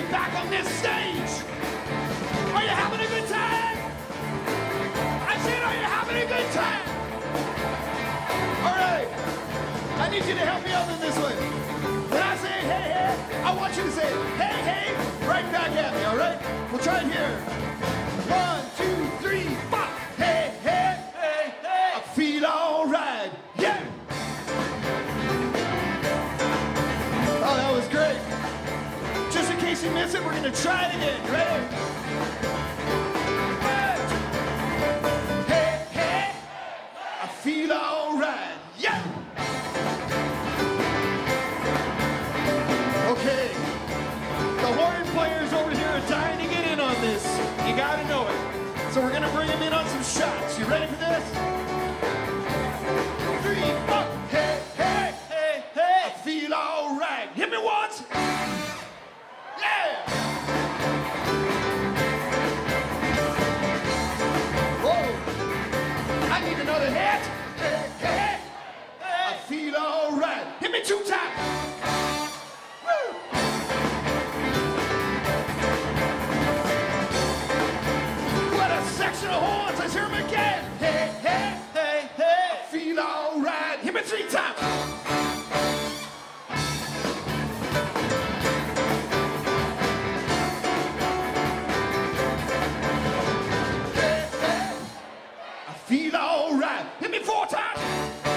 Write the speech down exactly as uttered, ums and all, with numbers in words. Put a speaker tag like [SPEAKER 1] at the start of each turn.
[SPEAKER 1] back on this stage. Are you having a good time? I said, are you having a good time? All right. I need you to help me out in this way. When I say hey, hey, I want you to say hey, hey, right back at me, all right? We'll try it here. One, two, three, four. Hey, hey, hey, hey. I feel all right. Yeah. Oh, that was great. Just in case you miss it, we're going to try it again. Ready? Hey, hey, I feel all right. Yeah. Okay. The horn players over here are dying to get in on this. You got to know it. So we're going to bring them in on some shots. You ready for this? Three, four. Hey, hey, hey, hey. I feel all right. Hit me once. Yeah. Whoa. I need another hit. Hey, hey, hey. I feel all right. Hit me two times. Woo. What a section of horns. Let's hear them again. Hey, hey, hey, hey. I feel all right. Hit me three times. Feel all right. Hit me four times.